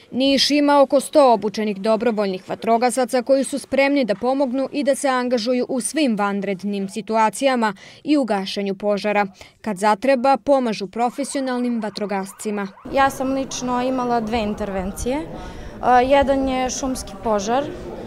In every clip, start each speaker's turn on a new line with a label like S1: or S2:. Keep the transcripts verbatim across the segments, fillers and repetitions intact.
S1: Niš ima oko sto obučenih dobrovoljnih vatrogasaca koji su spremni da pomognu i da se angažuju u svim vanrednim situacijama i u gašenju požara. Kad zatreba, pomažu profesionalnim vatrogascima.
S2: Ja sam lično imala dve intervencije. Jedan je šumski požar.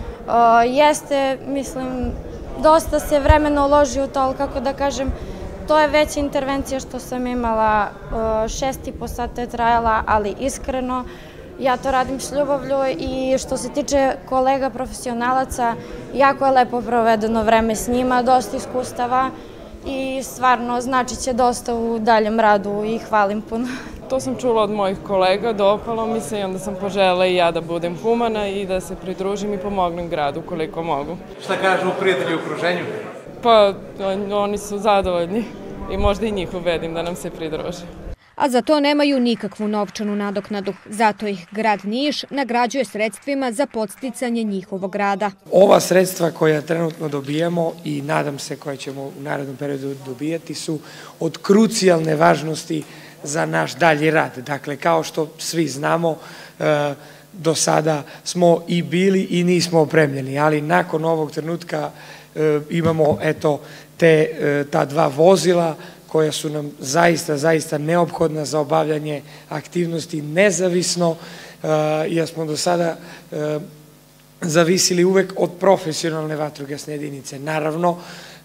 S2: Jeste, mislim, dosta se vremena uloži u to, ali kako da kažem, to je veća intervencija što sam imala, šest i po sata je trajala, ali iskreno, ja to radim s ljubavlju i što se tiče kolega profesionalaca, jako je lepo provedeno vreme s njima, dosta iskustava i stvarno znači će dosta u daljem radu i hvalim puno.
S3: To sam čula od mojih kolega, dopalo mi se i onda sam poželjela i ja da budem humana i da se pridružim i pomognem gradu koliko mogu.
S4: Šta kažu prijatelji u okruženju?
S3: Pa oni su zadovoljni i možda i njih ubedim da nam se pridruže.
S1: A za to nemaju nikakvu novčanu nadoknadu. Zato ih grad Niš nagrađuje sredstvima za podsticanje njihovog rada.
S5: Ova sredstva koja trenutno dobijamo i nadam se koja ćemo u narednom periodu dobijati su od krucijalne važnosti za naš dalji rad. Dakle, kao što svi znamo, do sada smo i bili i nismo opremljeni, ali nakon ovog trenutka imamo eto te, ta dva vozila koja su nam zaista, zaista neophodna za obavljanje aktivnosti nezavisno, jer smo do sada zavisili uvek od profesionalne vatrogasne jedinice. Naravno,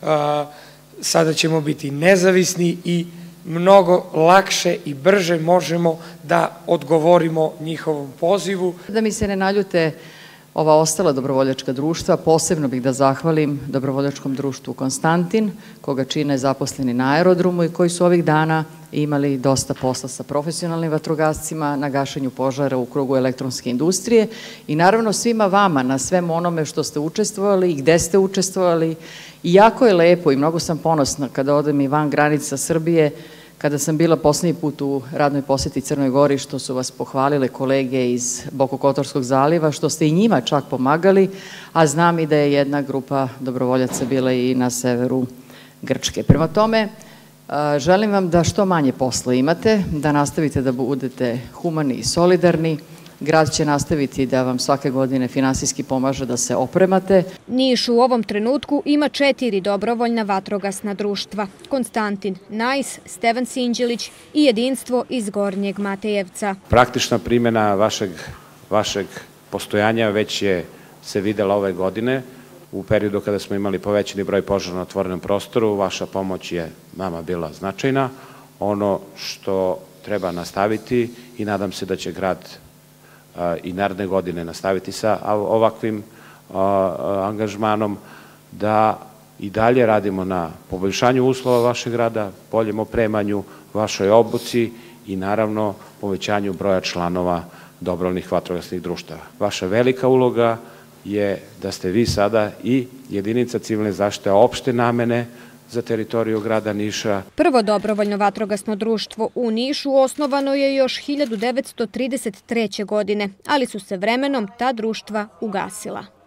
S5: sada ćemo biti nezavisni i mnogo lakše i brže možemo da odgovorimo njihovom pozivu.
S6: Da mi se ne naljute ova ostala dobrovoljačka društva, posebno bih da zahvalim dobrovoljačkom društvu Konstantin, koga čine zaposleni na aerodromu i koji su ovih dana imali dosta posla sa profesionalnim vatrogascima na gašenju požara u krugu elektronske industrije i naravno svima vama na svem onome što ste učestvovali i gde ste učestvovali. I jako je lepo i mnogo sam ponosna kada odem i van granica Srbije, kada sam bila poslednji put u radnoj poseti Crnoj Gori, što su vas pohvalile kolege iz Bokokotorskog zaliva, što ste i njima čak pomagali, a znam i da je jedna grupa dobrovoljaca bila i na severu Grčke. Prema tome, želim vam da što manje posla imate, da nastavite da budete humani i solidarni. Grad će nastaviti da vam svake godine finansijski pomaže da se opremate.
S1: Niš u ovom trenutku ima četiri dobrovoljna vatrogasna društva. Konstantin, Najs, Stevan Sinđelić i Jedinstvo iz Gornjeg Matejevca.
S7: Praktična primjena vašeg, vašeg postojanja već je se videla ove godine. U periodu kada smo imali povećani broj požara na otvorenom prostoru, vaša pomoć je nama bila značajna. Ono što treba nastaviti i nadam se da će grad i naredne godine nastaviti sa ovakvim angažmanom, da i dalje radimo na poboljšanju uslova vašeg grada, boljem opremanju, vašoj obuci i naravno povećanju broja članova dobrovoljnih vatrogasnih društava. Vaša velika uloga je da ste vi sada i jedinica civilne zaštite opšte namene za teritoriju grada Niša.
S1: Prvo dobrovoljno vatrogasno društvo u Nišu osnovano je još hiljadu devetsto trideset treće. godine, ali su se vremenom ta društva ugasila.